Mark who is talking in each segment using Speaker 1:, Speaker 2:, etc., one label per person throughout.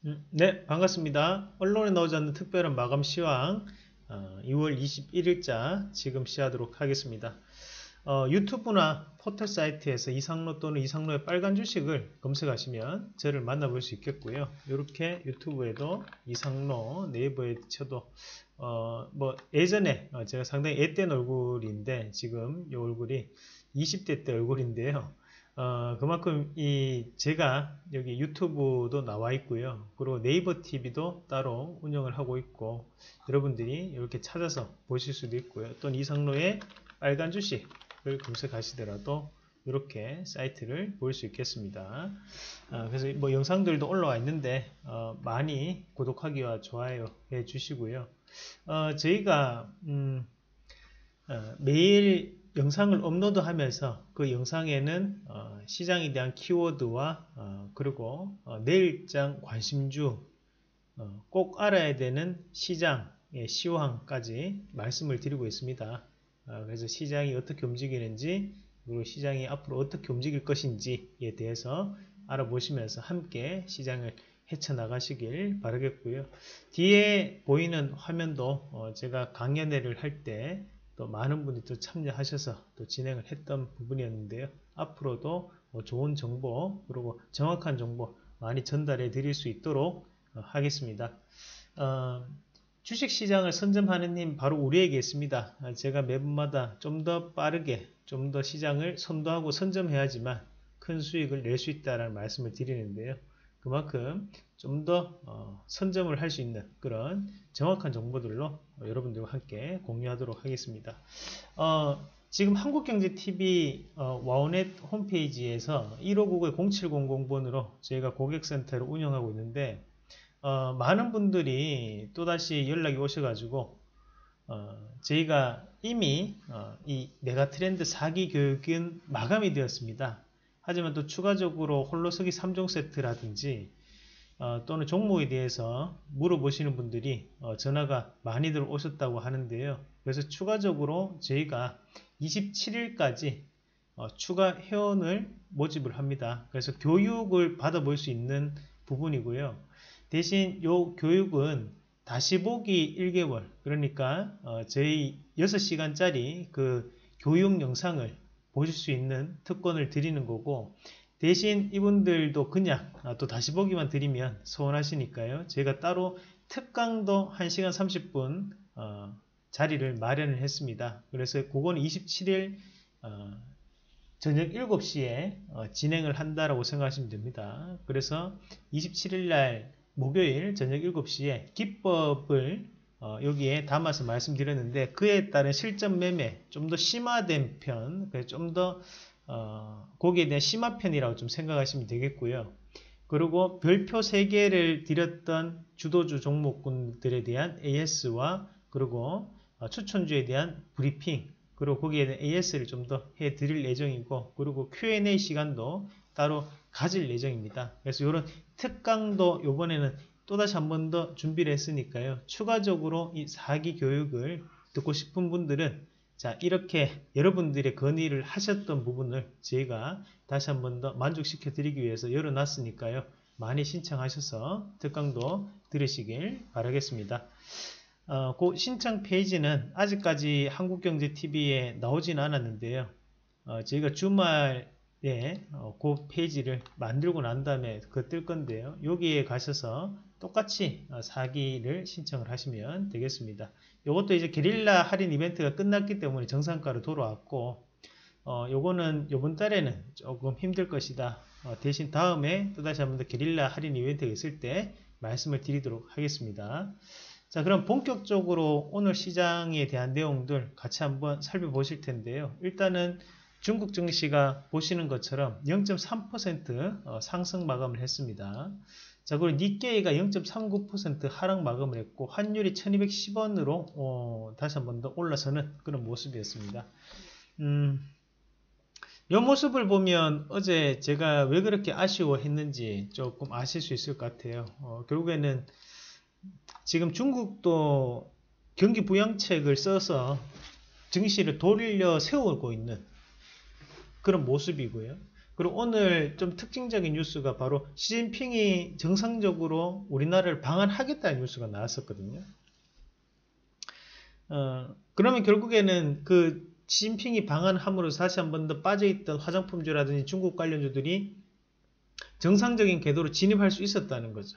Speaker 1: 네, 반갑습니다. 언론에 나오지 않는 특별한 마감 시황 2월 21일자 지금 시하도록 하겠습니다. 유튜브나 포털 사이트에서 이상로 또는 이상로의 빨간 주식을 검색하시면 저를 만나볼 수 있겠고요. 이렇게 유튜브에도 이상로 네이버에 쳐도 뭐 예전에 제가 상당히 앳된 얼굴인데 지금 이 얼굴이 20대 때 얼굴인데요. 그만큼 제가 여기 유튜브도 나와 있고요. 그리고 네이버 TV도 따로 운영을 하고 있고, 여러분들이 이렇게 찾아서 보실 수도 있고요. 또는 이상로의 빨간 주식을 검색하시더라도 이렇게 사이트를 볼 수 있겠습니다. 그래서 뭐 영상들도 올라와 있는데 많이 구독하기와 좋아요 해 주시고요. 저희가 매일 영상을 업로드하면서 그 영상에는 시장에 대한 키워드와 그리고 내일장 관심주, 꼭 알아야 되는 시장의 시황까지 말씀을 드리고 있습니다. 그래서 시장이 어떻게 움직이는지, 그리고 시장이 앞으로 어떻게 움직일 것인지에 대해서 알아보시면서 함께 시장을 헤쳐나가시길 바라겠고요. 뒤에 보이는 화면도 제가 강연회를 할 때 또 많은 분들이 또 참여하셔서 또 진행을 했던 부분이었는데요. 앞으로도 좋은 정보, 그리고 정확한 정보 많이 전달해 드릴 수 있도록 하겠습니다. 주식시장을 선점하는 힘 바로 우리에게 있습니다. 제가 매번마다 좀 더 빠르게 좀 더 시장을 선도하고 선점해야지만 큰 수익을 낼 수 있다는 말씀을 드리는데요. 그만큼 좀 더 선점을 할 수 있는 그런 정확한 정보들로 여러분들과 함께 공유하도록 하겠습니다. 지금 한국경제TV 와우넷 홈페이지에서 1599-0700번으로 저희가 고객센터를 운영하고 있는데 많은 분들이 또다시 연락이 오셔가지고 저희가 이미 이 메가트렌드 4기 교육은 마감이 되었습니다. 하지만 또 추가적으로 홀로서기 3종 세트라든지 또는 종목에 대해서 물어보시는 분들이 전화가 많이들 오셨다고 하는데요. 그래서 추가적으로 저희가 27일까지 추가 회원을 모집을 합니다. 그래서 교육을 받아볼 수 있는 부분이고요. 대신 이 교육은 다시 보기 1개월, 그러니까 저희 6시간짜리 그 교육 영상을 보실 수 있는 특권을 드리는 거고, 대신 이분들도 그냥 또 다시 보기만 드리면 서운하시니까요. 제가 따로 특강도 1시간 30분 자리를 마련을 했습니다. 그래서 그건 27일 저녁 7시에 진행을 한다라고 생각하시면 됩니다. 그래서 27일 날 목요일 저녁 7시에 기법을 여기에 담아서 말씀드렸는데, 그에 따른 실전 매매 좀 더 심화된 편, 좀 더 거기에 대한 심화편이라고 좀 생각하시면 되겠고요. 그리고 별표 3개를 드렸던 주도주 종목군들에 대한 AS와 그리고 추천주에 대한 브리핑, 그리고 거기에 대한 AS를 좀 더 해드릴 예정이고, 그리고 Q&A 시간도 따로 가질 예정입니다. 그래서 이런 특강도 이번에는 또다시 한 번 더 준비를 했으니까요. 추가적으로 이 4기 교육을 듣고 싶은 분들은 자, 이렇게 여러분들의 건의를 하셨던 부분을 저희가 다시 한 번 더 만족시켜 드리기 위해서 열어놨으니까요. 많이 신청하셔서 특강도 들으시길 바라겠습니다. 그 신청 페이지는 아직까지 한국경제TV에 나오진 않았는데요. 저희가 주말에 그 페이지를 만들고 난 다음에 그거 뜰 건데요. 여기에 가셔서 똑같이 사기를 신청을 하시면 되겠습니다. 이것도 이제 게릴라 할인 이벤트가 끝났기 때문에 정상가로 돌아왔고, 요거는 요번 달에는 조금 힘들 것이다. 대신 다음에 또다시 한번 더 게릴라 할인 이벤트가 있을 때 말씀을 드리도록 하겠습니다. 자, 그럼 본격적으로 오늘 시장에 대한 내용들 같이 한번 살펴보실 텐데요. 일단은 중국 증시가 보시는 것처럼 0.3% 상승 마감을 했습니다. 자, 그리고 니케이가 0.39% 하락 마감을 했고, 환율이 1210원으로 다시 한번 더 올라서는 그런 모습이었습니다. 이 모습을 보면 어제 제가 왜 그렇게 아쉬워했는지 조금 아실 수 있을 것 같아요. 결국에는 지금 중국도 경기 부양책을 써서 증시를 돌려 세우고 있는 그런 모습이고요. 그리고 오늘 좀 특징적인 뉴스가 바로 시진핑이 정상적으로 우리나라를 방한하겠다는 뉴스가 나왔었거든요. 그러면 결국에는 그 시진핑이 방한함으로써 다시 한 번 더 빠져있던 화장품주라든지 중국 관련주들이 정상적인 궤도로 진입할 수 있었다는 거죠.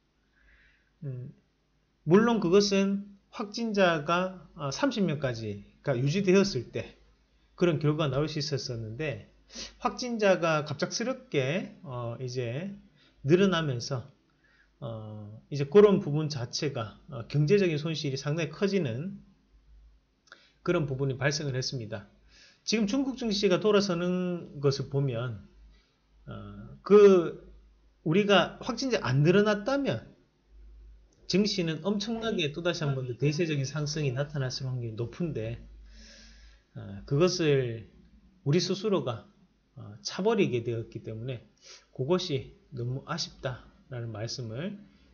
Speaker 1: 물론 그것은 확진자가 30명까지가 유지되었을 때 그런 결과가 나올 수 있었는데, 확진자가 갑작스럽게 이제 늘어나면서 이제 그런 부분 자체가 경제적인 손실이 상당히 커지는 그런 부분이 발생을 했습니다. 지금 중국 증시가 돌아서는 것을 보면 우리가 확진자 안 늘어났다면 증시는 엄청나게 또다시 한 번 더 대세적인 상승이 나타났을 확률이 높은데, 그것을 우리 스스로가 차버리게 되었기 때문에 그것이 너무 아쉽다라는 말씀을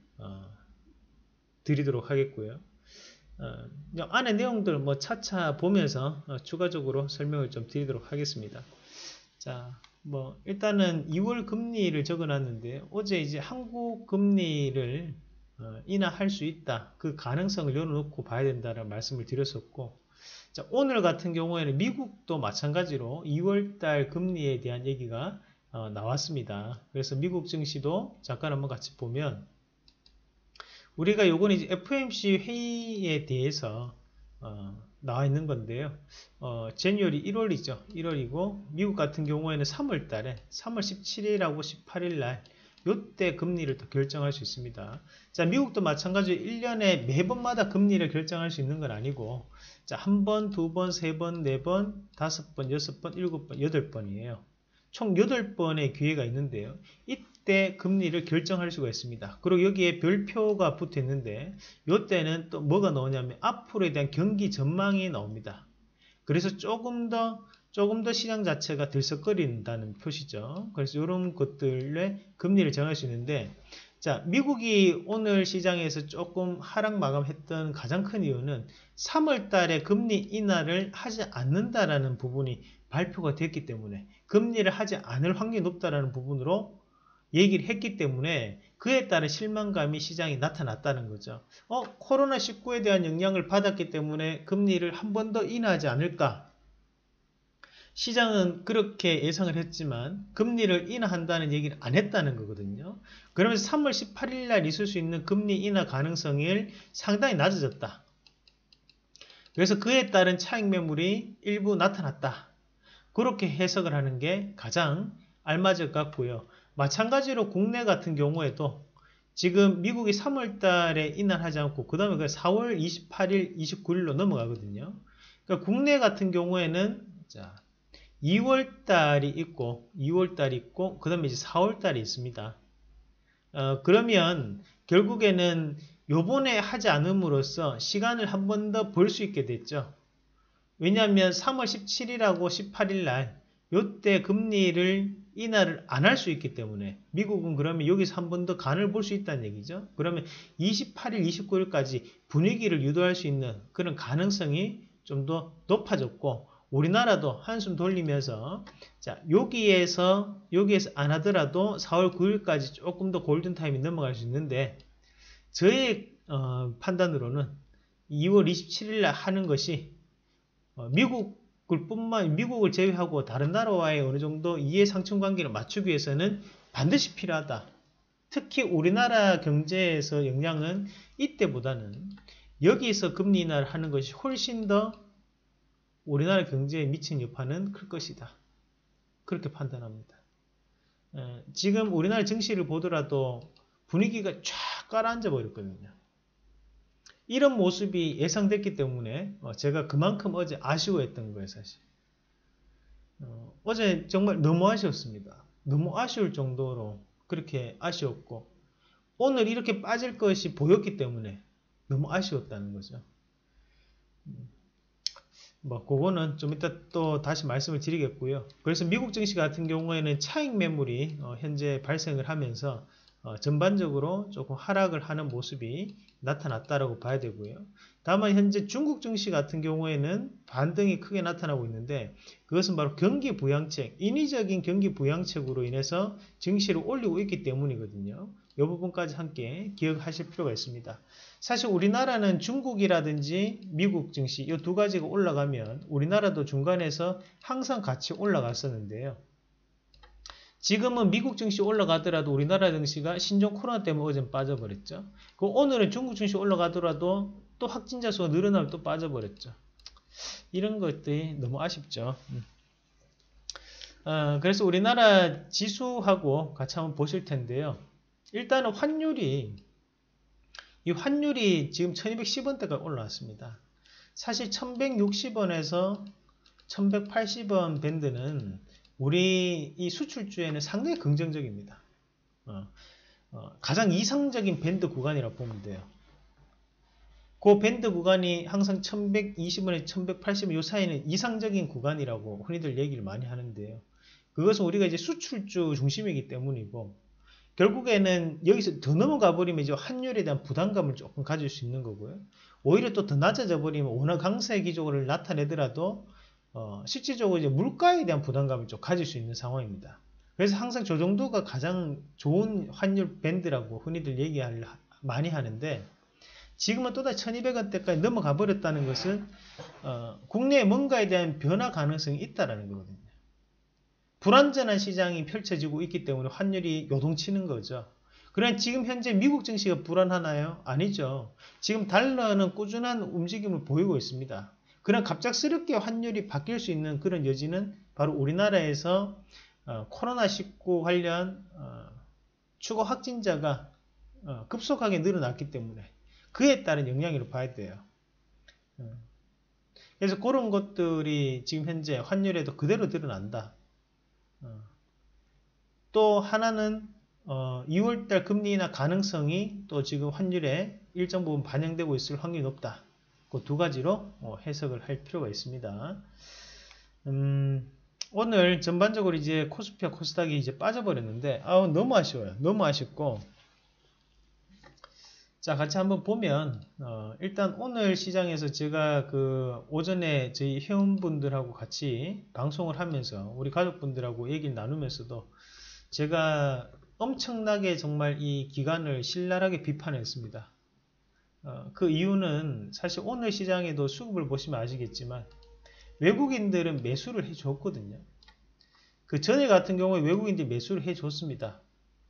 Speaker 1: 드리도록 하겠고요. 안에 내용들 뭐 차차 보면서 추가적으로 설명을 좀 드리도록 하겠습니다. 자, 뭐 일단은 2월 금리를 적어놨는데, 어제 이제 한국 금리를 인하할 수 있다, 그 가능성을 열어놓고 봐야 된다라는 말씀을 드렸었고, 자, 오늘 같은 경우에는 미국도 마찬가지로 2월달 금리에 대한 얘기가 나왔습니다. 그래서 미국 증시도 잠깐 한번 같이 보면, 우리가 요건 이제 FOMC 회의에 대해서 나와 있는 건데요. 제뉴얼이 1월이죠. 1월이고 미국 같은 경우에는 3월 달에 3월 17일하고 18일 날 요때 금리를 또 결정할 수 있습니다. 자, 미국도 마찬가지로 1년에 매번마다 금리를 결정할 수 있는 건 아니고, 자, 한 번, 두 번, 세 번, 네 번, 다섯 번, 여섯 번, 일곱 번, 8번이에요. 총 8번의 기회가 있는데요. 이때 금리를 결정할 수가 있습니다. 그리고 여기에 별표가 붙어 있는데, 이때는 또 뭐가 나오냐면 앞으로에 대한 경기 전망이 나옵니다. 그래서 조금 더 시장 자체가 들썩거린다는 표시죠. 그래서 이런 것들의 금리를 정할 수 있는데, 자, 미국이 오늘 시장에서 조금 하락 마감했던 가장 큰 이유는 3월 달에 금리 인하를 하지 않는다라는 부분이 발표가 됐기 때문에, 금리를 하지 않을 확률이 높다라는 부분으로 얘기를 했기 때문에 그에 따른 실망감이 시장에 나타났다는 거죠. 코로나19에 대한 영향을 받았기 때문에 금리를 한 번 더 인하하지 않을까? 시장은 그렇게 예상을 했지만 금리를 인하한다는 얘기를 안 했다는 거거든요. 그러면서 3월 18일 날 있을 수 있는 금리 인하 가능성이 상당히 낮아졌다. 그래서 그에 따른 차익 매물이 일부 나타났다. 그렇게 해석을 하는 게 가장 알맞을 것 같고요. 마찬가지로 국내 같은 경우에도 지금 미국이 3월 달에 인하하지 않고 그 다음에 4월 28일, 29일로 넘어가거든요. 그러니까 국내 같은 경우에는 자, 2월 달이 있고 그 다음에 이제 4월 달이 있습니다. 그러면 결국에는 요번에 하지 않음으로써 시간을 한 번 더 벌 수 있게 됐죠. 왜냐하면 3월 17일하고 18일 날 요때 금리를 인하를 안 할 수 있기 때문에 미국은 그러면 여기서 한 번 더 간을 볼 수 있다는 얘기죠. 그러면 28일, 29일까지 분위기를 유도할 수 있는 그런 가능성이 좀 더 높아졌고, 우리나라도 한숨 돌리면서 자, 여기에서 안 하더라도 4월 9일까지 조금 더 골든타임이 넘어갈 수 있는데, 저의 판단으로는 2월 27일 날 하는 것이 미국을 제외하고 다른 나라와의 어느 정도 이해상충 관계를 맞추기 위해서는 반드시 필요하다. 특히 우리나라 경제에서 영향은 이때보다는 여기서 금리 인하를 하는 것이 훨씬 더 우리나라 경제에 미친 여파는 클 것이다. 그렇게 판단합니다. 지금 우리나라 증시를 보더라도 분위기가 쫙 가라앉아 버렸거든요. 이런 모습이 예상됐기 때문에 제가 그만큼 어제 아쉬워했던 거예요, 사실. 어제 정말 너무 아쉬웠습니다. 너무 아쉬울 정도로 그렇게 아쉬웠고, 오늘 이렇게 빠질 것이 보였기 때문에 너무 아쉬웠다는 거죠. 뭐 그거는 좀 이따 또 다시 말씀을 드리겠고요. 그래서 미국 증시 같은 경우에는 차익 매물이 현재 발생을 하면서 전반적으로 조금 하락을 하는 모습이 나타났다라고 봐야 되고요. 다만 현재 중국 증시 같은 경우에는 반등이 크게 나타나고 있는데 그것은 바로 경기 부양책, 인위적인 경기 부양책으로 인해서 증시를 올리고 있기 때문이거든요. 이 부분까지 함께 기억하실 필요가 있습니다. 사실 우리나라는 중국이라든지 미국 증시 이 두 가지가 올라가면 우리나라도 중간에서 항상 같이 올라갔었는데요. 지금은 미국 증시 올라가더라도 우리나라 증시가 신종 코로나 때문에 어제 빠져버렸죠. 그 오늘은 중국 증시 올라가더라도 또 확진자 수가 늘어나면 또 빠져버렸죠. 이런 것들이 너무 아쉽죠. 그래서 우리나라 지수하고 같이 한번 보실 텐데요. 일단은 이 환율이 지금 1210원대가 올라왔습니다. 사실 1160원에서 1180원 밴드는 우리 이 수출주에는 상당히 긍정적입니다. 가장 이상적인 밴드 구간이라고 보면 돼요. 그 밴드 구간이 항상 1120원에서 1180원 이 사이는 이상적인 구간이라고 흔히들 얘기를 많이 하는데요. 그것은 우리가 이제 수출주 중심이기 때문이고 결국에는 여기서 더 넘어가 버리면 이제 환율에 대한 부담감을 조금 가질 수 있는 거고요. 오히려 또 더 낮아져 버리면 워낙 강세 기조를 나타내더라도 실질적으로 이제 물가에 대한 부담감을 좀 가질 수 있는 상황입니다. 그래서 항상 저 정도가 가장 좋은 환율 밴드라고 흔히들 얘기를 많이 하는데 지금은 또다시 1200원대까지 넘어가 버렸다는 것은 국내에 뭔가에 대한 변화 가능성이 있다는 거거든요. 불안전한 시장이 펼쳐지고 있기 때문에 환율이 요동치는 거죠. 그러나 지금 현재 미국 증시가 불안하나요? 아니죠. 지금 달러는 꾸준한 움직임을 보이고 있습니다. 그러나 갑작스럽게 환율이 바뀔 수 있는 그런 여지는 바로 우리나라에서 코로나19 관련 추가 확진자가 급속하게 늘어났기 때문에 그에 따른 영향으로 봐야 돼요. 그래서 그런 것들이 지금 현재 환율에도 그대로 드러난다. 또 하나는 2월달 금리 인하 가능성이 또 지금 환율에 일정 부분 반영되고 있을 확률이 높다. 그 두 가지로 해석을 할 필요가 있습니다. 오늘 전반적으로 이제 코스피와 코스닥이 이제 빠져버렸는데 너무 아쉬워요. 너무 아쉽고 자 같이 한번 보면 일단 오늘 시장에서 제가 그 오전에 저희 회원분들하고 같이 방송을 하면서 우리 가족분들하고 얘기를 나누면서도 제가 엄청나게 정말 이 기간을 신랄하게 비판했습니다. 그 이유는 사실 오늘 시장에도 수급을 보시면 아시겠지만 외국인들은 매수를 해줬거든요. 그 전에 같은 경우에 외국인들이 매수를 해줬습니다.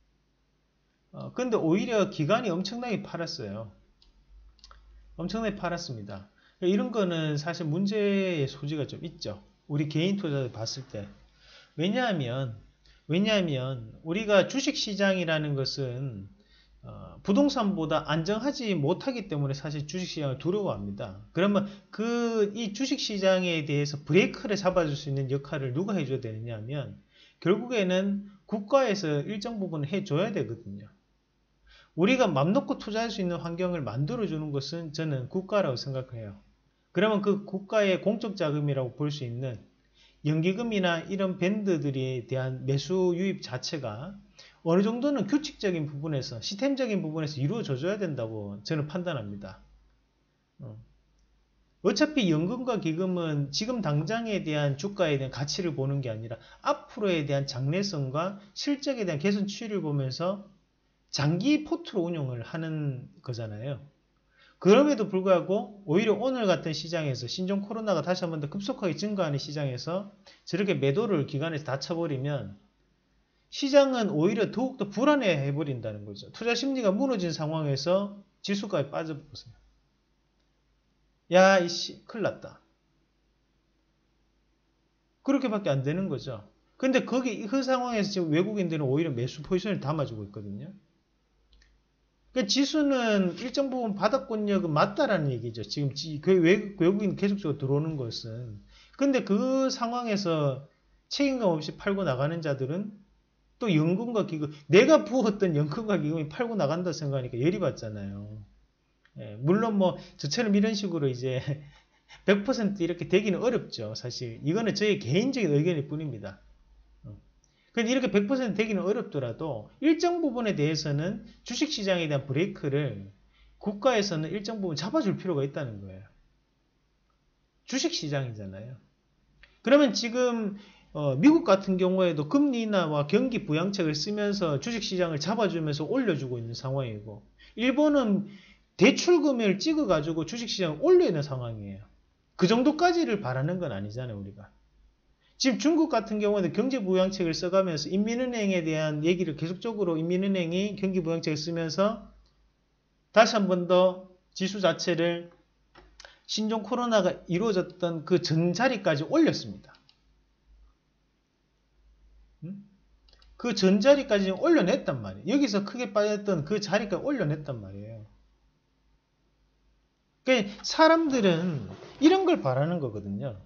Speaker 1: 근데 오히려 기관이 엄청나게 팔았어요. 엄청나게 팔았습니다. 이런 거는 사실 문제의 소지가 좀 있죠. 우리 개인 투자를 봤을 때. 왜냐하면 우리가 주식시장이라는 것은 부동산보다 안정하지 못하기 때문에 사실 주식시장을 두려워합니다. 그러면 이 주식시장에 대해서 브레이크를 잡아줄 수 있는 역할을 누가 해줘야 되느냐 하면 결국에는 국가에서 일정 부분 해줘야 되거든요. 우리가 맘 놓고 투자할 수 있는 환경을 만들어주는 것은 저는 국가라고 생각해요. 그러면 그 국가의 공적 자금이라고 볼 수 있는 연기금이나 이런 밴드들에 대한 매수 유입 자체가 어느 정도는 규칙적인 부분에서 시스템적인 부분에서 이루어져야 된다고 저는 판단합니다. 어차피 연금과 기금은 지금 당장에 대한 주가에 대한 가치를 보는 게 아니라 앞으로에 대한 장래성과 실적에 대한 개선 추이를 보면서 장기 포트로 운용을 하는 거잖아요. 그럼에도 불구하고 오히려 오늘 같은 시장에서 신종 코로나가 다시 한 번 더 급속하게 증가하는 시장에서 저렇게 매도를 기관에서 다 쳐버리면 시장은 오히려 더욱더 불안해 버린다는 거죠. 투자 심리가 무너진 상황에서 지수가 빠져보세요. 야, 이씨, 큰일 났다. 그렇게밖에 안 되는 거죠. 근데 그 상황에서 지금 외국인들은 오히려 매수 포지션을 담아주고 있거든요. 그러니까 지수는 일정 부분 바닥권력은 맞다라는 얘기죠. 지금 외국인 계속적으로 들어오는 것은. 근데 그 상황에서 책임감 없이 팔고 나가는 자들은 또 연금과 기금, 내가 부었던 연금과 기금이 팔고 나간다 생각하니까 열이 받잖아요. 물론 뭐 저처럼 이런 식으로 이제 100% 이렇게 되기는 어렵죠. 사실 이거는 저의 개인적인 의견일 뿐입니다. 근데 이렇게 100% 되기는 어렵더라도 일정 부분에 대해서는 주식시장에 대한 브레이크를 국가에서는 일정 부분 잡아줄 필요가 있다는 거예요. 주식시장이잖아요. 그러면 지금 미국 같은 경우에도 금리 인하와 경기 부양책을 쓰면서 주식시장을 잡아주면서 올려주고 있는 상황이고, 일본은 대출금을 찍어가지고 주식시장을 올려야 하는 상황이에요. 그 정도까지를 바라는 건 아니잖아요, 우리가. 지금 중국 같은 경우는 경제부양책을 써가면서 인민은행에 대한 얘기를 계속적으로 인민은행이 경기부양책을 쓰면서 다시 한 번 더 지수 자체를 신종 코로나가 이루어졌던 그 전자리까지 올렸습니다. 그 전자리까지 올려냈단 말이에요. 여기서 크게 빠졌던 그 자리까지 올려냈단 말이에요. 그러니까 사람들은 이런 걸 바라는 거거든요.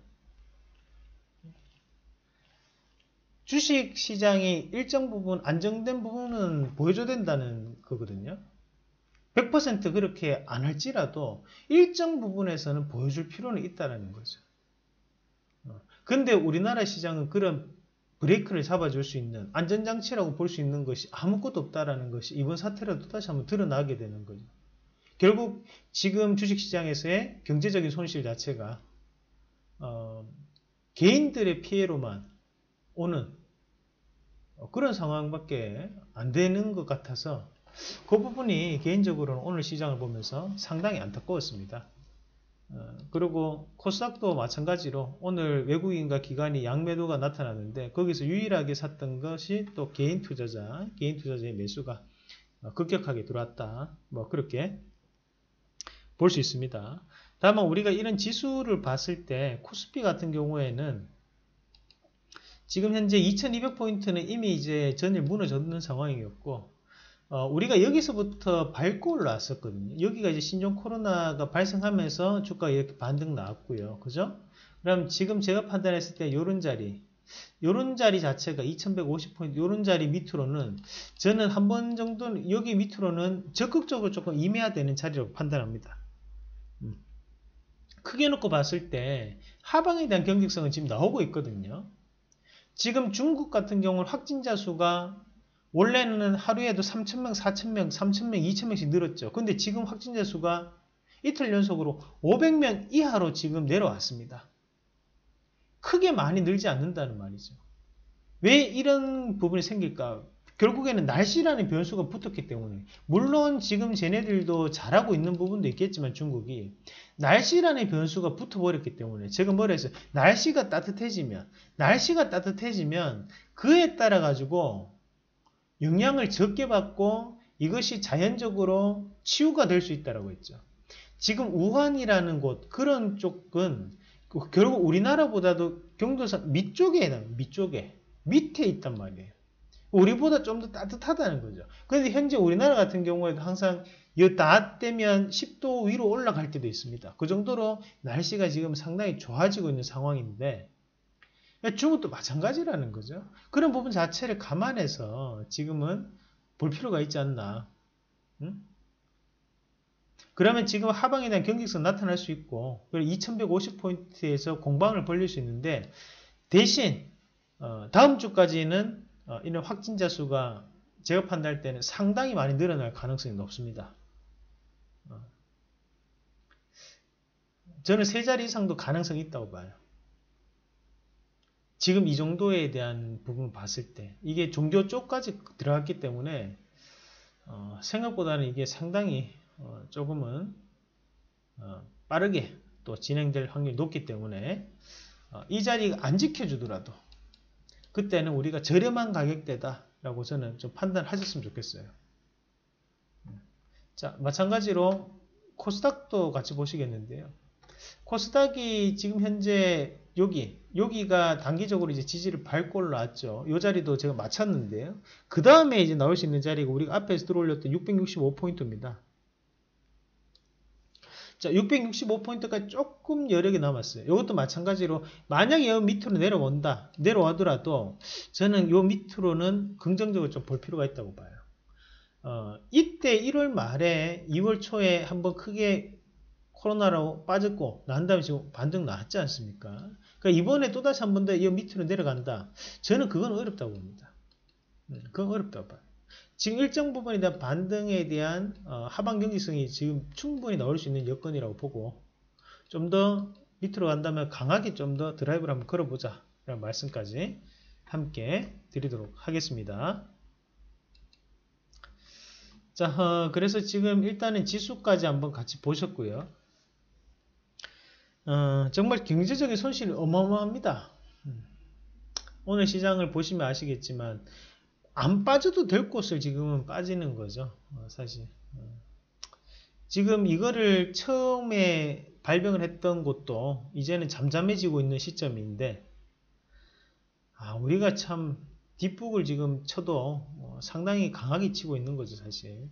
Speaker 1: 주식 시장이 일정 부분 안정된 부분은 보여줘야 된다는 거거든요. 100% 그렇게 안 할지라도 일정 부분에서는 보여줄 필요는 있다는 거죠. 근데 우리나라 시장은 그런 브레이크를 잡아줄 수 있는 안전장치라고 볼 수 있는 것이 아무것도 없다라는 것이 이번 사태라도 다시 한번 드러나게 되는 거죠. 결국 지금 주식시장에서의 경제적인 손실 자체가 개인들의 피해로만 오는 그런 상황밖에 안 되는 것 같아서 그 부분이 개인적으로는 오늘 시장을 보면서 상당히 안타까웠습니다. 그리고 코스닥도 마찬가지로 오늘 외국인과 기관이 양매도가 나타났는데 거기서 유일하게 샀던 것이 또 개인 투자자의 매수가 급격하게 들어왔다. 뭐 그렇게 볼 수 있습니다. 다만 우리가 이런 지수를 봤을 때 코스피 같은 경우에는 지금 현재 2200포인트는 이미 이제 전일 무너졌는 상황이었고 우리가 여기서부터 밟고 올라왔었거든요. 여기가 이제 신종 코로나가 발생하면서 주가가 이렇게 반등 나왔고요. 그죠? 그럼 지금 제가 판단했을 때 요런 자리 자체가 2150포인트 요런 자리 밑으로는 저는 한 번 정도는 여기 밑으로는 적극적으로 조금 임해야 되는 자리라고 판단합니다. 크게 놓고 봤을 때 하방에 대한 경직성은 지금 나오고 있거든요. 지금 중국 같은 경우는 확진자 수가 원래는 하루에도 3,000명, 4,000명, 3,000명, 2,000명씩 늘었죠. 근데 지금 확진자 수가 이틀 연속으로 500명 이하로 지금 내려왔습니다. 크게 많이 늘지 않는다는 말이죠. 왜 이런 부분이 생길까? 결국에는 날씨라는 변수가 붙었기 때문에 물론 지금 쟤네들도 잘하고 있는 부분도 있겠지만 중국이 날씨라는 변수가 붙어버렸기 때문에 제가 뭐라 했어요? 날씨가 따뜻해지면 그에 따라 가지고 영향을 적게 받고 이것이 자연적으로 치유가 될 수 있다고 했죠. 지금 우한이라는 곳 그런 쪽은 결국 우리나라보다도 경도선 밑에 있단 말이에요. 우리보다 좀 더 따뜻하다는 거죠. 그런데 현재 우리나라 같은 경우에도 항상 낮 되면 10도 위로 올라갈 때도 있습니다. 그 정도로 날씨가 지금 상당히 좋아지고 있는 상황인데 중국도 마찬가지라는 거죠. 그런 부분 자체를 감안해서 지금은 볼 필요가 있지 않나. 응? 그러면 지금 하방에 대한 경직성 나타날 수 있고 2150포인트에서 공방을 벌릴 수 있는데 대신 다음 주까지는 이런 확진자 수가 제가 판단할 때는 상당히 많이 늘어날 가능성이 높습니다. 저는 3자리 이상도 가능성이 있다고 봐요. 지금 이 정도에 대한 부분을 봤을 때 이게 종교 쪽까지 들어갔기 때문에 생각보다는 이게 상당히 조금은 빠르게 또 진행될 확률이 높기 때문에 이 자리가 안 지켜주더라도 그때는 우리가 저렴한 가격대다 라고 저는 좀 판단하셨으면 좋겠어요. 자, 마찬가지로 코스닥도 같이 보시겠는데요. 코스닥이 지금 현재 여기가 단기적으로 이제 지지를 밟고 올라왔죠. 이 자리도 제가 맞췄는데요. 그 다음에 이제 나올 수 있는 자리가 우리가 앞에서 들어올렸던 665포인트입니다. 자, 665포인트까지 조금 여력이 남았어요. 이것도 마찬가지로 만약에 이 밑으로 내려와더라도 저는 이 밑으로는 긍정적으로 좀 볼 필요가 있다고 봐요. 이때 1월 말에 2월 초에 한번 크게 코로나로 빠졌고 난 다음에 지금 반등 나왔지 않습니까? 그러니까 이번에 또다시 한 번 더 이 밑으로 내려간다. 저는 그건 어렵다고 봅니다. 그건 어렵다고 봐요. 지금 일정 부분에 대한 반등에 대한 하방 경직성이 지금 충분히 나올 수 있는 여건이라고 보고, 좀 더 밑으로 간다면 강하게 좀 더 드라이브를 한번 걸어보자 라는 말씀까지 함께 드리도록 하겠습니다. 자, 그래서 지금 일단은 지수까지 한번 같이 보셨고요. 정말 경제적인 손실이 어마어마합니다. 오늘 시장을 보시면 아시겠지만 안 빠져도 될 곳을 지금은 빠지는 거죠. 사실 지금 이거를 처음에 발병을 했던 곳도 이제는 잠잠해지고 있는 시점인데, 우리가 참 뒷북을 지금 쳐도 상당히 강하게 치고 있는 거죠, 사실.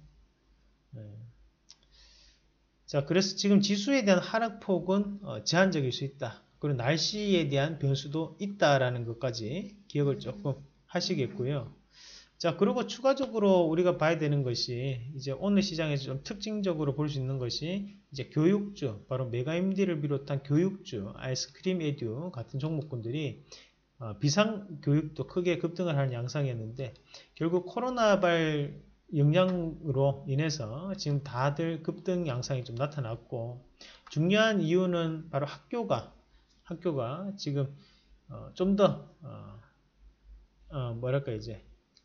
Speaker 1: 자, 그래서 지금 지수에 대한 하락폭은 제한적일 수 있다. 그리고 날씨에 대한 변수도 있다라는 것까지 기억을 조금 하시겠고요. 자, 그리고 추가적으로 우리가 봐야 되는 것이, 이제 오늘 시장에서 좀 특징적으로 볼 수 있는 것이 이제 교육주, 바로 메가임디를 비롯한 교육주, 아이스크림 에듀 같은 종목군들이 비상교육도 크게 급등을 하는 양상이었는데, 결국 코로나발 영향으로 인해서 지금 다들 급등 양상이 좀 나타났고, 중요한 이유는 바로 학교가 지금 좀 더 뭐랄까 이제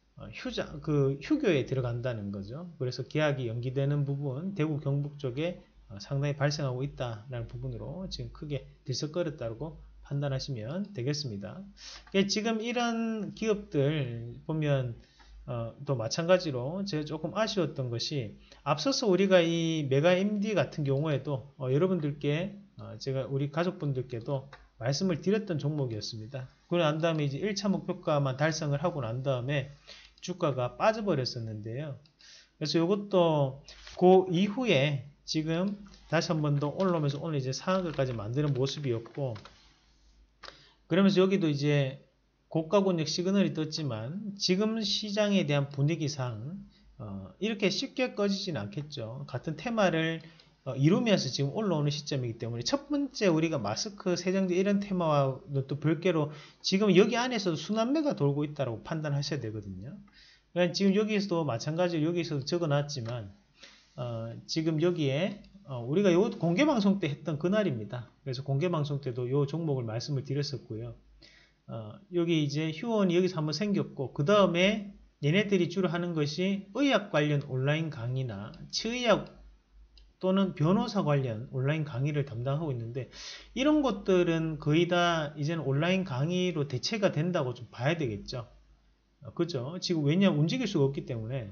Speaker 1: 휴교에 들어간다는 거죠. 그래서 계약이 연기되는 부분, 대구 경북 쪽에 상당히 발생하고 있다라는 부분으로 지금 크게 들썩거렸다고 판단하시면 되겠습니다. 지금 이런 기업들 보면 또 마찬가지로 제가 조금 아쉬웠던 것이, 앞서서 우리가 이 메가MD 같은 경우에도 여러분들께 제가 우리 가족분들께도 말씀을 드렸던 종목이었습니다. 그러고 난 다음에 이제 1차 목표가만 달성을 하고 난 다음에 주가가 빠져버렸었는데요. 그래서 이것도 그 이후에 지금 다시 한 번 더 올라오면서 오늘 이제 상한가까지 만드는 모습이었고, 그러면서 여기도 이제 고가 권역 시그널이 떴지만 지금 시장에 대한 분위기상 이렇게 쉽게 꺼지진 않겠죠. 같은 테마를 이루면서 지금 올라오는 시점이기 때문에, 첫 번째 우리가 마스크 세정제 이런 테마와 또 별개로 지금 여기 안에서도 순환매가 돌고 있다고 판단하셔야 되거든요. 그러니까 지금 여기서도 마찬가지로 여기서도 적어놨지만 지금 여기에 우리가 요 공개방송 때 했던 그날입니다. 그래서 공개방송 때도 요 종목을 말씀을 드렸었고요. 여기 이제 휴원이 여기서 한번 생겼고, 그 다음에 얘네들이 주로 하는 것이 의학 관련 온라인 강의나 치의학 또는 변호사 관련 온라인 강의를 담당하고 있는데, 이런 것들은 거의 다 이제는 온라인 강의로 대체가 된다고 좀 봐야 되겠죠. 그죠? 지금 왜냐하면 움직일 수가 없기 때문에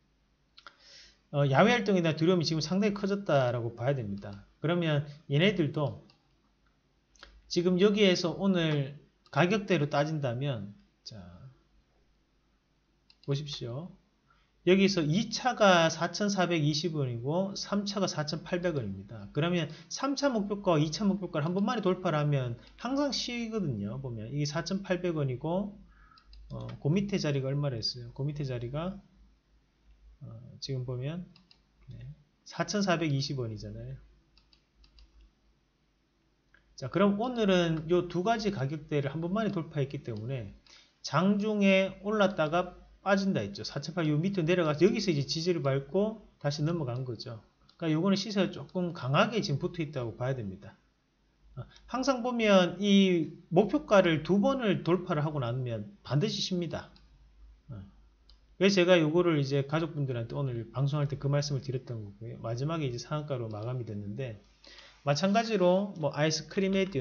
Speaker 1: 야외 활동에 대한 두려움이 지금 상당히 커졌다라고 봐야 됩니다. 그러면 얘네들도 지금 여기에서 오늘 가격대로 따진다면, 자 보십시오. 여기서 2차가 4,420원이고 3차가 4,800원입니다. 그러면 3차 목표가와 2차 목표가를 한 번만에 돌파를 하면 항상 쉬거든요. 보면 이게 4,800원이고 그 밑에 자리가 얼마나 했어요? 그 밑에 자리가 지금 보면 4,420원이잖아요. 자, 그럼 오늘은 요 두 가지 가격대를 한 번만에 돌파했기 때문에 장중에 올랐다가 빠진다 했죠. 4,800 요 밑으로 내려가서 여기서 이제 지지를 밟고 다시 넘어간 거죠. 그러니까 요거는 시세가 조금 강하게 지금 붙어 있다고 봐야 됩니다. 항상 보면 이 목표가를 두 번을 돌파를 하고 나면 반드시 쉽니다. 그래서 제가 요거를 이제 가족분들한테 오늘 방송할 때 그 말씀을 드렸던 거고요. 마지막에 이제 상한가로 마감이 됐는데, 마찬가지로 뭐 아이스크림 에듀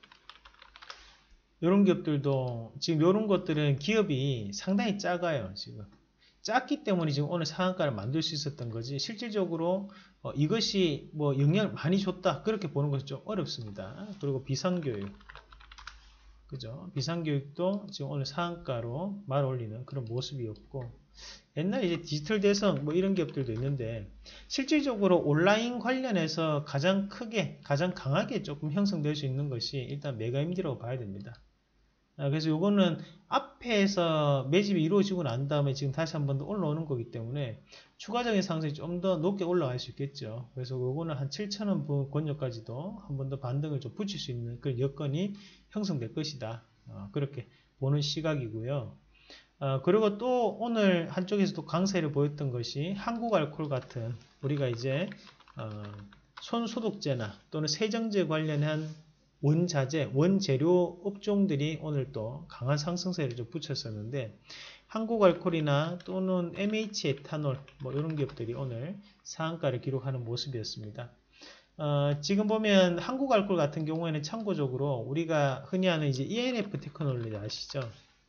Speaker 1: 이런 기업들도 지금 이런 것들은 기업이 상당히 작아요. 지금 작기 때문에 지금 오늘 상한가를 만들 수 있었던 거지, 실질적으로 이것이 뭐 영향을 많이 줬다 그렇게 보는 것이 좀 어렵습니다. 그리고 비상교육, 그죠? 비상교육도 지금 오늘 상한가로 말 올리는 그런 모습이었고, 옛날에 이제 디지털 대성 뭐 이런 기업들도 있는데, 실질적으로 온라인 관련해서 가장 크게 가장 강하게 조금 형성될 수 있는 것이 일단 메가임디라고 봐야 됩니다. 그래서 요거는 앞에서 매집이 이루어지고 난 다음에 지금 다시 한 번 더 올라오는 거기 때문에 추가적인 상승이 좀 더 높게 올라갈 수 있겠죠. 그래서 요거는 한 7,000원 권역까지도 한 번 더 반등을 좀 붙일 수 있는 그런 여건이 형성될 것이다. 그렇게 보는 시각이고요. 그리고 또 오늘 한쪽에서도 강세를 보였던 것이 한국알콜 같은 우리가 이제 손소독제나 또는 세정제 관련한 원자재, 원재료 업종들이 오늘 또 강한 상승세를 좀 붙였었는데 한국알콜이나 또는 MH에탄올 뭐 이런 기업들이 오늘 상한가를 기록하는 모습이었습니다. 지금 보면 한국알콜 같은 경우에는 참고적으로 우리가 흔히 하는 이제 ENF 테크놀로지 아시죠?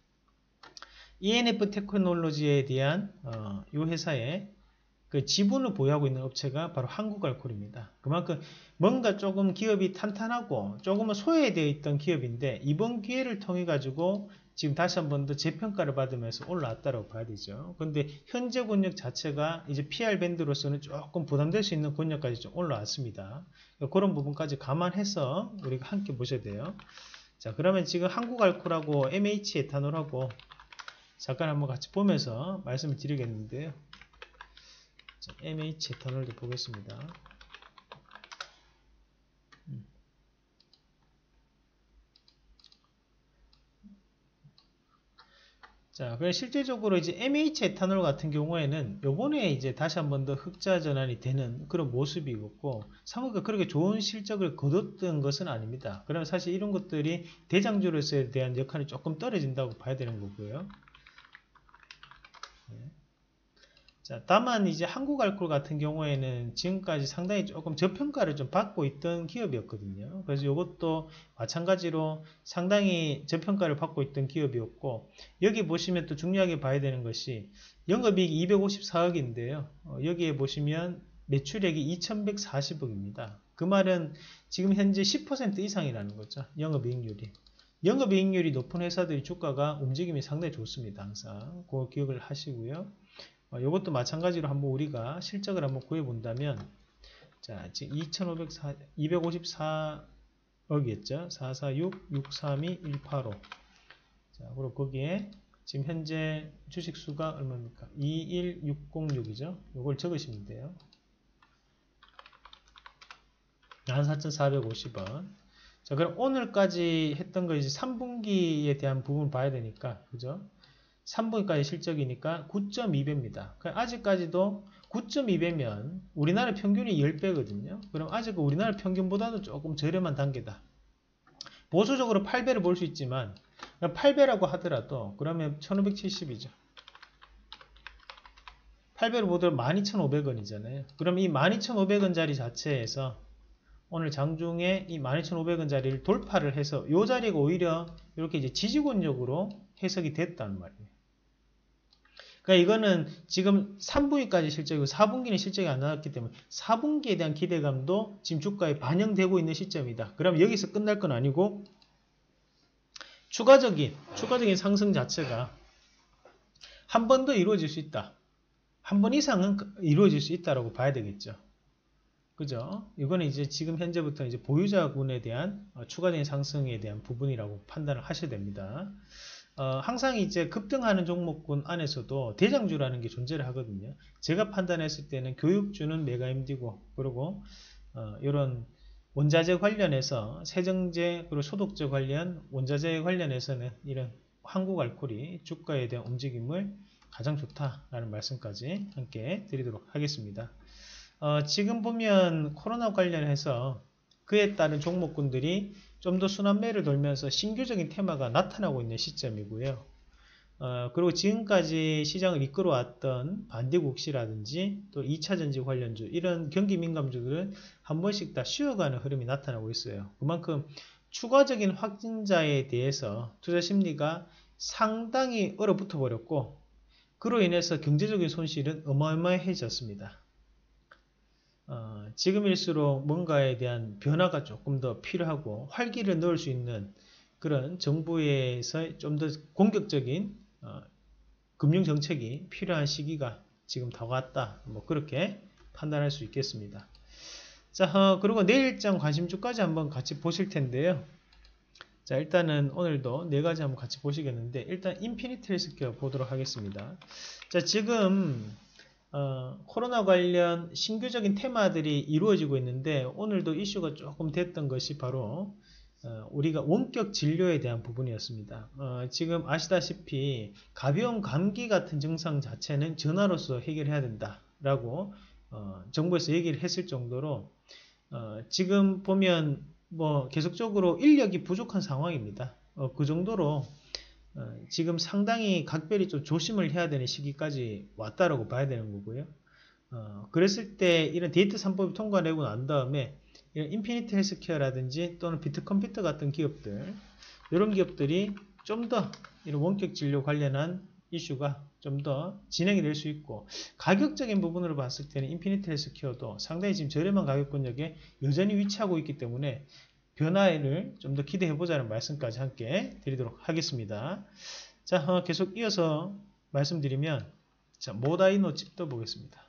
Speaker 1: ENF 테크놀로지에 대한 이 회사의 그 지분을 보유하고 있는 업체가 바로 한국알콜입니다. 그만큼 뭔가 조금 기업이 탄탄하고 조금은 소외되어 있던 기업인데 이번 기회를 통해 가지고 지금 다시 한 번 더 재평가를 받으면서 올라왔다고 봐야 되죠. 그런데 현재 권역 자체가 이제 PR 밴드로서는 조금 부담될 수 있는 권역까지 좀 올라왔습니다. 그런 부분까지 감안해서 우리가 함께 보셔야 돼요. 자, 그러면 지금 한국알콜하고 MH에탄올하고 잠깐 한번 같이 보면서 말씀을 드리겠는데요. 자, MH에탄올도 보겠습니다. 자, 그래 실질적으로 이제 MH에탄올 같은 경우에는 요번에 이제 다시 한 번 더 흑자 전환이 되는 그런 모습이었고 상호가 그렇게 좋은 실적을 거뒀던 것은 아닙니다. 그러면 사실 이런 것들이 대장주로서에 대한 역할이 조금 떨어진다고 봐야 되는 거고요. 네. 자, 다만 이제 한국알콜 같은 경우에는 지금까지 상당히 조금 저평가를 좀 받고 있던 기업이었거든요. 그래서 이것도 마찬가지로 상당히 저평가를 받고 있던 기업이었고 여기 보시면 또 중요하게 봐야 되는 것이 영업이익이 254억인데요. 여기에 보시면 매출액이 2140억입니다. 그 말은 지금 현재 10% 이상이라는 거죠. 영업이익률이. 영업이익률이 높은 회사들이 주가가 움직임이 상당히 좋습니다. 항상 그거 기억을 하시고요. 이것도 마찬가지로 한번 우리가 실적을 한번 구해 본다면 자, 지금 254억이었죠. 446, 632, 185. 자, 그리고 거기에 지금 현재 주식 수가 얼마입니까? 21606이죠. 이걸 적으시면 돼요. 14,450원. 자, 그럼 오늘까지 했던 거 이제 3분기에 대한 부분 봐야 되니까, 그죠? 3분기까지 실적이니까 9.2배입니다. 아직까지도 9.2배면 우리나라 평균이 10배거든요. 그럼 아직 우리나라 평균보다도 조금 저렴한 단계다. 보수적으로 8배를 볼 수 있지만 8배라고 하더라도 그러면 1570이죠. 8배를 보더라도 12,500원이잖아요. 그럼 이 12,500원짜리 자체에서 오늘 장중에 이 12,500원짜리를 돌파를 해서 이 자리가 오히려 이렇게 이제 지지권역으로 해석이 됐단 말이에요. 그러니까 이거는 지금 3분기까지 실적이고 4분기는 실적이 안 나왔기 때문에 4분기에 대한 기대감도 지금 주가에 반영되고 있는 시점이다. 그럼 여기서 끝날 건 아니고 추가적인 상승 자체가 한 번 더 이루어질 수 있다. 한 번 이상은 이루어질 수 있다라고 봐야 되겠죠. 그죠? 이거는 이제 지금 현재부터 이제 보유자군에 대한 추가적인 상승에 대한 부분이라고 판단을 하셔야 됩니다. 항상 이제 급등하는 종목군 안에서도 대장주라는 게 존재를 하거든요. 제가 판단했을 때는 교육주는 매가 힘들고, 그리고 이런 원자재 관련해서 세정제 그리고 소독제 관련 원자재 관련해서는 이런 한국알콜이 주가에 대한 움직임을 가장 좋다라는 말씀까지 함께 드리도록 하겠습니다. 지금 보면 코로나 관련해서 그에 따른 종목군들이 좀 더 순환매를 돌면서 신규적인 테마가 나타나고 있는 시점이고요. 그리고 지금까지 시장을 이끌어왔던 반대국시라든지 또 2차전지 관련주 이런 경기 민감주들은 한 번씩 다 쉬어가는 흐름이 나타나고 있어요. 그만큼 추가적인 확진자에 대해서 투자 심리가 상당히 얼어붙어 버렸고 그로 인해서 경제적인 손실은 어마어마해졌습니다. 지금일수록 뭔가에 대한 변화가 조금 더 필요하고 활기를 넣을 수 있는 그런 정부에서 좀 더 공격적인 금융정책이 필요한 시기가 지금 다가왔다. 뭐 그렇게 판단할 수 있겠습니다. 자, 그리고 내일장 관심주까지 한번 같이 보실 텐데요. 자, 일단은 오늘도 네 가지 한번 같이 보시겠는데 일단 인피니트 헬스케어 보도록 하겠습니다. 자, 지금 코로나 관련 신규적인 테마들이 이루어지고 있는데 오늘도 이슈가 조금 됐던 것이 바로 우리가 원격 진료에 대한 부분이었습니다. 지금 아시다시피 가벼운 감기 같은 증상 자체는 전화로서 해결해야 된다라고 정부에서 얘기를 했을 정도로 지금 보면 뭐 계속적으로 인력이 부족한 상황입니다. 그 정도로 지금 상당히 각별히 좀 조심을 해야 되는 시기까지 왔다라고 봐야 되는 거고요. 그랬을 때 이런 데이터 3법이 통과되고 난 다음에 이런 인피니트 헬스케어라든지 또는 비트컴퓨터 같은 기업들, 이런 기업들이 좀 더 이런 원격 진료 관련한 이슈가 좀 더 진행이 될 수 있고, 가격적인 부분으로 봤을 때는 인피니트 헬스케어도 상당히 지금 저렴한 가격권역에 여전히 위치하고 있기 때문에 변화를 좀 더 기대해 보자는 말씀까지 함께 드리도록 하겠습니다. 자, 계속 이어서 말씀드리면, 자, 모다이노 칩도 보겠습니다.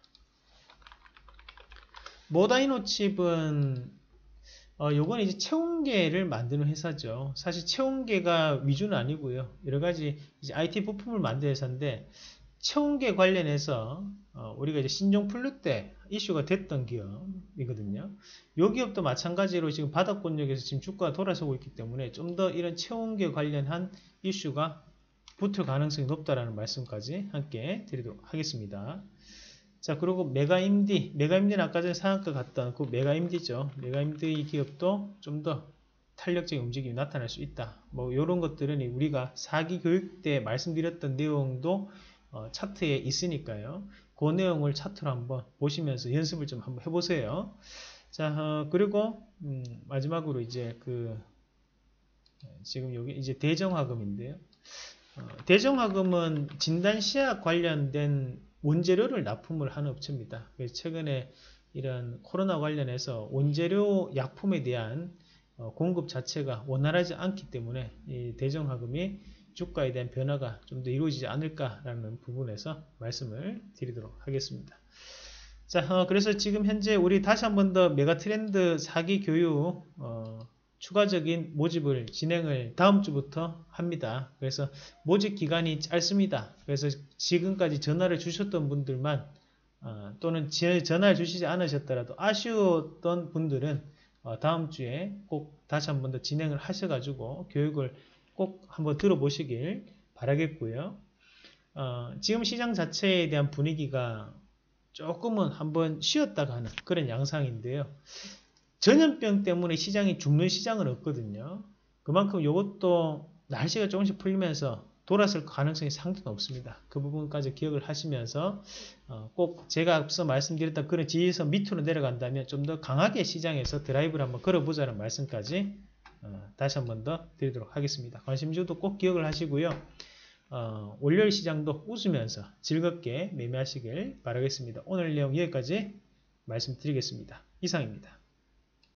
Speaker 1: 모다이노 칩은 요건 이제 체온계를 만드는 회사죠. 사실 체온계가 위주는 아니고요. 여러 가지 이제 IT 부품을 만드는 회사인데, 체온계 관련해서 우리가 이제 신종플루 때 이슈가 됐던 기업이거든요. 이 기업도 마찬가지로 지금 바닥권역에서 지금 주가가 돌아서고 있기 때문에 좀 더 이런 체온계 관련한 이슈가 붙을 가능성이 높다라는 말씀까지 함께 드리도록 하겠습니다. 자, 그리고 메가임디는 아까 전에 상한가 갔던 그 메가임디죠. 메가임디 기업도 좀 더 탄력적인 움직임이 나타날 수 있다. 뭐 이런 것들은 우리가 사기 교육 때 말씀드렸던 내용도 차트에 있으니까요. 그 내용을 차트로 한번 보시면서 연습을 좀 한번 해보세요. 자, 그리고 마지막으로 이제 지금 여기 이제 대정화금인데요. 대정화금은 진단시약 관련된 원재료를 납품을 하는 업체입니다. 그래서 최근에 이런 코로나 관련해서 원재료 약품에 대한 공급 자체가 원활하지 않기 때문에 이 대정화금이 주가에 대한 변화가 좀 더 이루어지지 않을까라는 부분에서 말씀을 드리도록 하겠습니다. 자, 그래서 지금 현재 우리 다시 한 번 더 메가트렌드 사기 교육 추가적인 모집을 진행을 다음 주부터 합니다. 그래서 모집 기간이 짧습니다. 그래서 지금까지 전화를 주셨던 분들만 또는 전화를 주시지 않으셨더라도 아쉬웠던 분들은 다음 주에 꼭 다시 한 번 더 진행을 하셔가지고 교육을 꼭 한번 들어보시길 바라겠고요. 지금 시장 자체에 대한 분위기가 조금은 한번 쉬었다가 하는 그런 양상인데요. 전염병 때문에 시장이 죽는 시장은 없거든요. 그만큼 이것도 날씨가 조금씩 풀리면서 돌아설 가능성이 상당히 높습니다. 그 부분까지 기억을 하시면서 꼭 제가 앞서 말씀드렸던 그런 지지선 밑으로 내려간다면 좀 더 강하게 시장에서 드라이브를 한번 걸어보자는 말씀까지 다시 한번 더 드리도록 하겠습니다. 관심주도 꼭 기억을 하시고요. 월요일 시장도 웃으면서 즐겁게 매매하시길 바라겠습니다. 오늘 내용 여기까지 말씀드리겠습니다. 이상입니다.